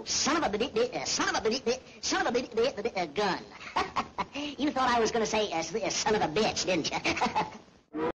Oh, son of a gun. You thought I was going to say son of a bitch, didn't you?